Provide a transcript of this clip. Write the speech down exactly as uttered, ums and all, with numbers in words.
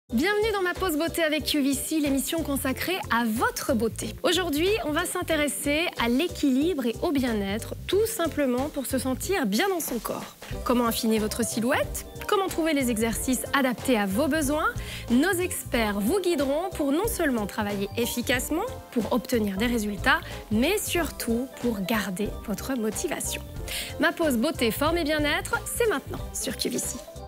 Bienvenue dans ma pause beauté avec Q V C, l'émission consacrée à votre beauté. Aujourd'hui, on va s'intéresser à l'équilibre et au bien-être, tout simplement pour se sentir bien dans son corps. Comment affiner votre silhouette? Comment trouver les exercices adaptés à vos besoins? Nos experts vous guideront pour non seulement travailler efficacement, pour obtenir des résultats, mais surtout pour garder votre motivation. Ma pause beauté, forme et bien-être, c'est maintenant sur Q V C.